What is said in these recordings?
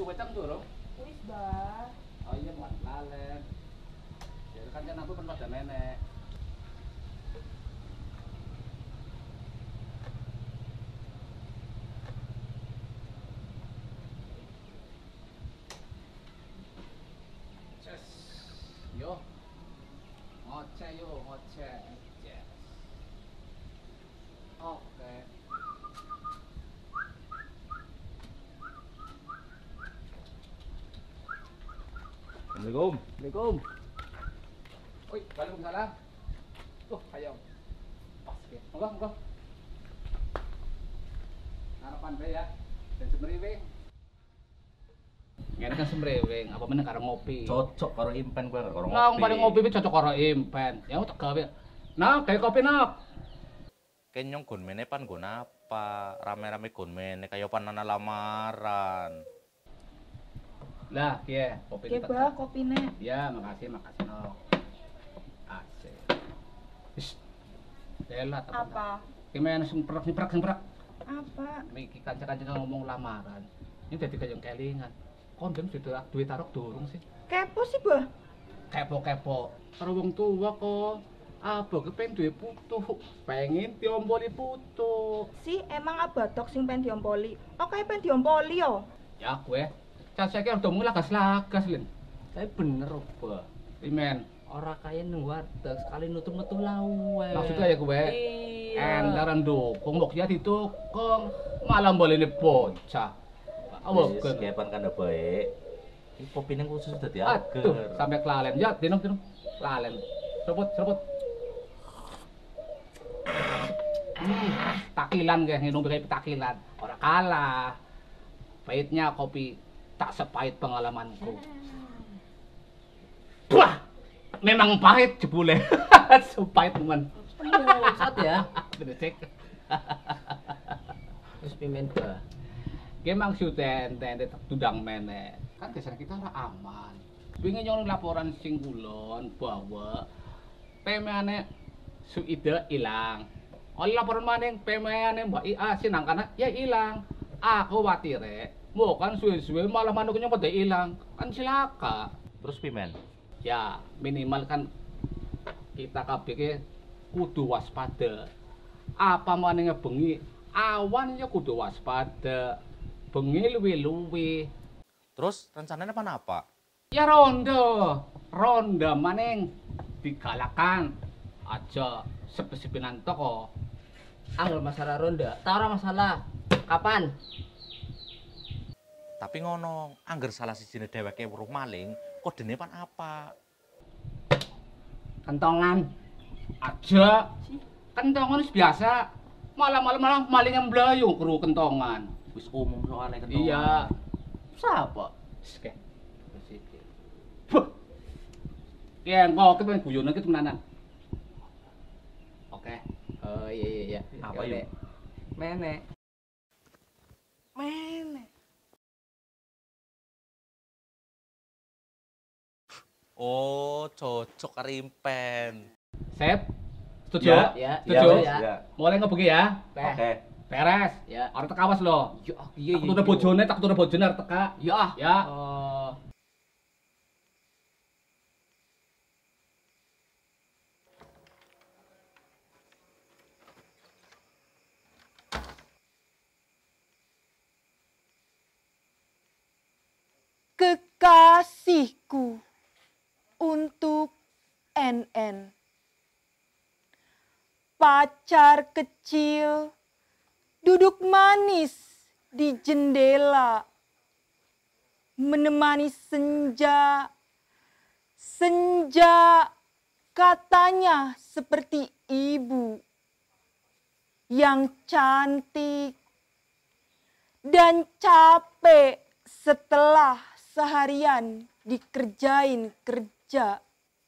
wedang durung? Wis, Mbah. Oh iya, Mas lalen. Ya kan aku kan pada nenek. Yo. Ngoceh yo, ngoceh. Yes. Oke. Assalamualaikum. Assalamualaikum. Oi, waalaikumsalam. Tuh, ayo. Pas ke. Moga. Harapan be ya. Dan semriwing. Ngene kan semriwing, apa meneh karo ngopi. Cocok karo impen kowe karo ngopi. Lah, paling ngopi wis cocok karo impen. Ya tak gawe. Nah, kayak kopi nak. Kenyong gunmene pan nggon apa? Rame-rame gunmene kaya panana lamaran. Lah, piye? Kopi Oke, Mbah, kopine. Ya, makasih no. Asik. Wis. Delat Apa? Gimana semprak. Apa? Iki kanca-kanca ngomong lamaran. Ini dadi kaya kelingan. Kondem duwe tarok durung sih. Kepo sih, Mbah. Kepo. Karo wong tua kok. Abah kepen duwe putu. Pengen diomboli putu. Si emang abadok sing pengen diompoli. Oke, pengen diompoli yo. Ya gue. Cacake udah mulai lagas-lagas, Lin. Tapi bener, Mbah. Imen. Ora kaya nang warteg sekali nutup-nutup lawe. Maksudnya ya gue. Iya. Entaran dukung, mbok ya didukung. Malah mbolene bocah. Awak Wis kepan kan baik. Iki kopine khusus dadi aduh, ager. sampai kelalen. Ya, dinum. Lalen. Seruput. Takilan guys, nginum kayak takilan. Ora kalah. Pahitnya kopi tak sepahit pengalamanku. Wah, memang pahit jebule. Sepahit teman. Sat ya. Bener cek. Wis pimen, Mbah. Kemang syuten tende tudang meneh. Kan desa kita ora aman. Wingi nyolong laporan sing kulon bahwa PMane Suida ilang. Oleh laporan maning PMane Mbak IA sinangkana ya ilang. Aku watire, bukan suwe-suwe malah manuknya pada ilang. Kan cilaka. Terus pimen? Ya, minimal kan kita kabeh kudu waspada. Apa maning bengi awan ya kudu waspada. Bengi luwi-luwi. Terus rencananya apa? Ya ronda maning digalakan aja sepi-sepinan toko. Angel masalah ronda. Tak ora masalah. Kapan? Tapi ngono, angger salah sijine dheweke weruh maling, kodene pan apa? Kentongan aja. Kentongan wis biasa. Malah malingnya mblayu kru kentongan. Wis umum soalnya kentongan. Iya. Sapa? Oke. Bersikir. Puh. Ya, kok kepen guyone ki temenanan. Oke. Oh iya. Apa Ya, yuk? Menek. Oh, cocok karo impen. Sep. Setuju? Ya. Setuju? Ya. Mulai ngebengi ya. Oke. Beres. Ya. Arep tekawas lho. Iya. Tak tutur bojone arep teka. Ya. Ya. Oh. Kekasihku untuk NN. Pacar kecil duduk manis di jendela, menemani senja. Senja katanya seperti ibu yang cantik dan capek setelah seharian dikerjain kerja.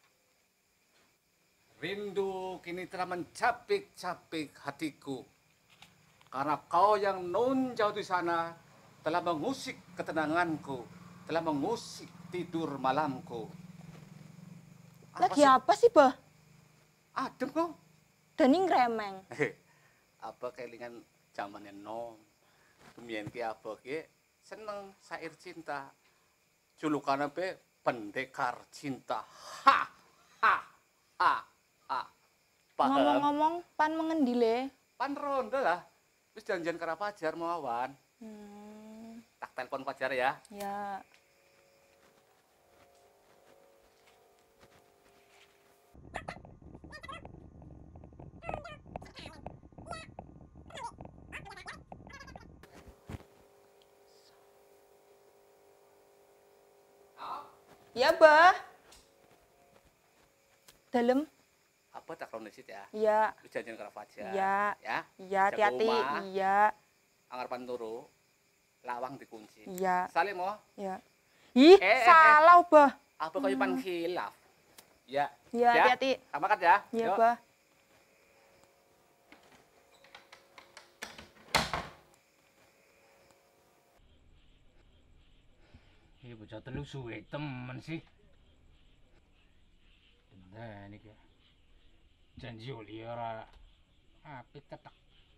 Rindu kini telah mencapik-capik hatiku. Karena kau yang non jauh di sana telah mengusik ketenanganku, telah mengusik tidur malamku. Lagi apa sih, Bah? Adem kok. Dening remeng. Apa kelingan zamannya nom. Kemudian ki apa ki seneng syair cinta. Julukannya be pendekar cinta. Ha ha ha ha. Paham? Ngomong-ngomong pan mengendile. Pan ronde lah. Wis janjian karo Fajar mau awan. Tak telepon Fajar ya. Ya. Ya, Bah. Dalem. Apa tak krono sit ya? Iya. Wis janjian karo Fajar. Iya. Ya. Iya, Jaga hati-hati. omah. Iya. Anggapan turu. Lawang dikunci. Iya. Salim mo. Iya. Ih, salah, Bah. Apa kaya pan khilaf? Ya. Iya, Ya. hati-hati. Sama kan ya? Iya, Yuk. Bah. Iya bocah telu suwe temen sih. Nah ini kayak janji oli ora apit tetek.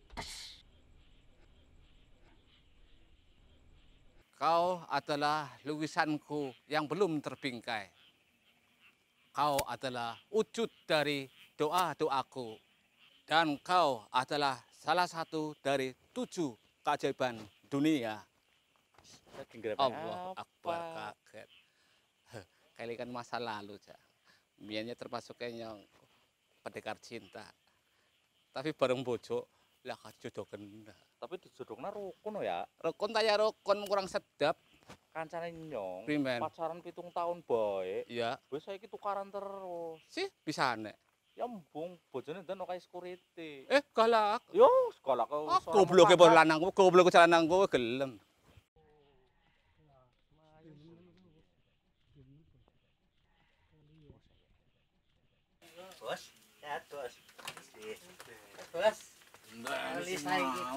Kau adalah lukisanku yang belum terbingkai. Kau adalah wujud dari doa-doaku. Dan kau adalah salah satu dari 7 keajaiban dunia. Allah Akbar, kaget. Kali kan masa lalu, Cak. Miannya termasuk yang pendekar cinta. Tapi bareng bojo lah jodoh kena. Tapi dijodohna rukun ya. Rukun taya rukun kurang sedap. Kancane nyong. Primen. Pacaran 7 tahun bae. Iya. Wis saiki tukaran terus. Sih bisa nek. Ya mbung bojone ndan kae security. Galak. Yo, sekolah kau. Gobloke bos lanangku, goblok lanangku gelem. Bos, sehat bos. Bos, beli saya gitu.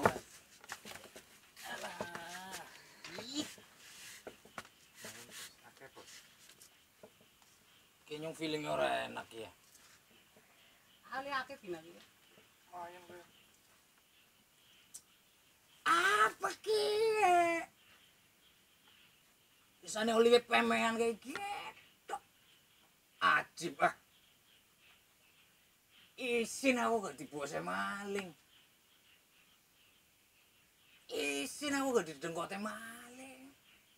Kayaknya feelingnya ora enak ya. Ali akeh dina iki. Apa ki? Isane oli pemengan kayak gitu. Ajib ah. Isin aku gak dibose maling. Isin aku gak didengkote maling.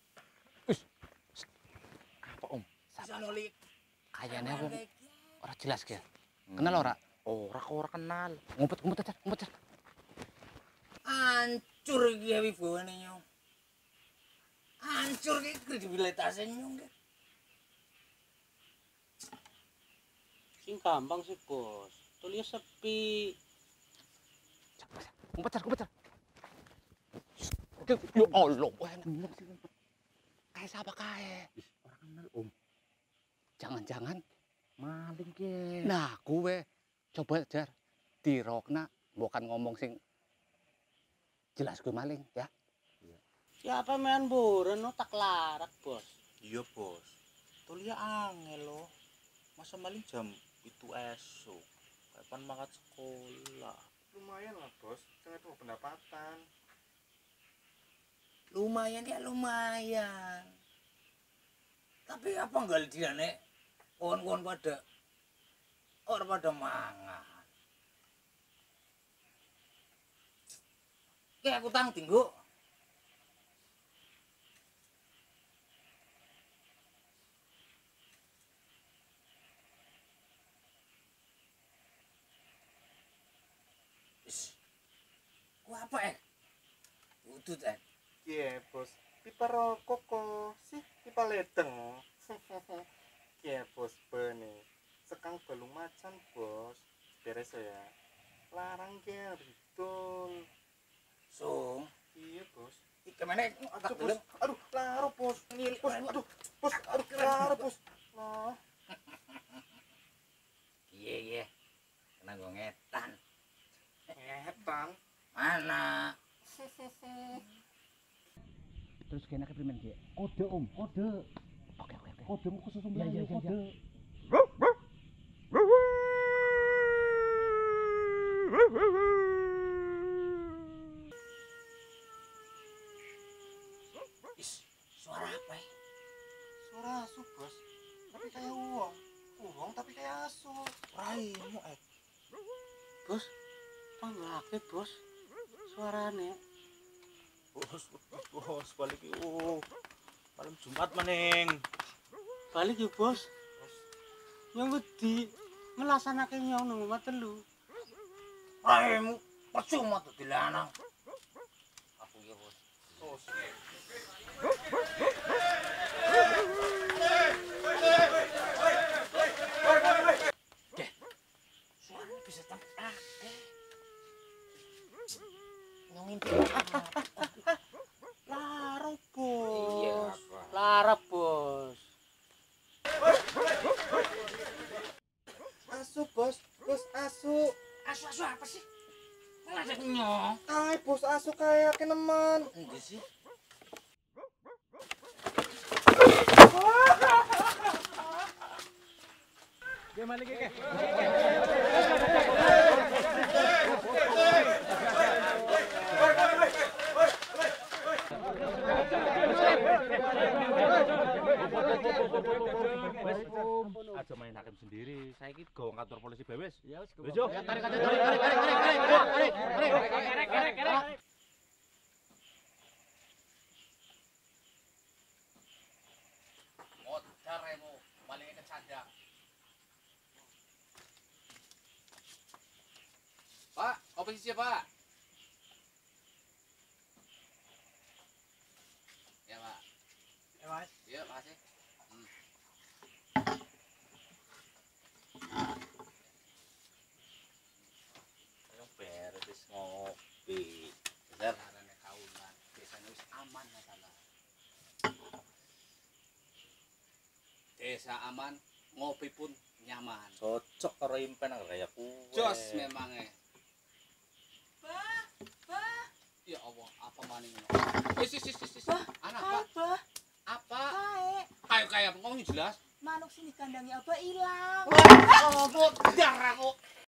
Apa Om? Isane oli Kayaknya aku ora jelas ya. Kenal ora? Ora kenal. Ngumpet aja, ngumpet aja. hancur iki ya wibawane nyong. Hancur iki kredibilitasnya nyong. Sing gampang sih bos. Tulia sepi. Ngumpet aja. Ya Allah, enak sih. Kayak siapa kae? Orang kenal Om. Jangan-jangan Maling ke. nah gue coba jar dirokna bukan ngomong sing jelas gue maling ya. Siapa main buren no tak larak bos. Iya bos. Tulia angel lo. Masa maling jam itu esok. Kapan mangkat sekolah. Lumayan lah bos, kan itu pendapatan. Lumayan ya lumayan. Tapi apa enggak dia nek kawan-kawan pada orang pada mangan. Kayak aku tang tinggu. Gua apa Udut Iya bos, pipa rokok kok sih, pipa ledeng. Iya bos, bener. Sekang belum macan bos, beres ya. Larang ya, betul. Sung. Iya bos. Iki mana Aduh bos, aduh laro bos. Bos, aduh, bos, aduh laro bos. Nah, Iya. Kena gua ngetan. ngetan. Mana? Terus kena keprimen dia. Kode Om, kode. Oke. Kode mau khusus ya, kode. kayak asu. Raimu Bos, tanggake bos. Suarane. bos balik yuk. Malam Jumat maning. Balik yuk bos. Yang wedi melaksanakan yang nomor telu. Raimu percuma tuh dilanang. Aku ya bos. Suarane bisa tangkap. Nyongin Larang bos. Iya, Pak. Larang bos. Asu bos, bos asu. Asu apa sih? Ngajak nyong. Ay bos asu kayak keneman. Enggak sih. Aja main hakim sendiri. Saya iki go kantor polisi bewes. Ya wis. Wis, yo. Tarik. Modar remu, paling kecadak. Pak, kopi siapa, Pak? Ya, Pak. Ya mas. Iya, makasih. Ayo beres ngopi. Bener. Carane kaulan, desane wis aman masalah. Desa aman, ngopi pun nyaman. Cocok karo impen kayak kuwe. Jos memangnya. Bah, bah, Ya Allah, apa maning ngono? Wis. Anak, kae Pak. bah, Apa? kae. Kayak ngomong jelas. Manuk sini kandangnya apa hilang. Oh, dar aku.